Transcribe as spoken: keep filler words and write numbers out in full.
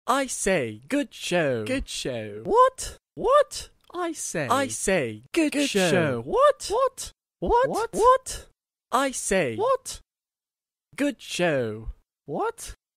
I say, good show. Good show. What? What? I say. I say, good, Good show. show. What? What? What? What? What? I say, What? good show. What?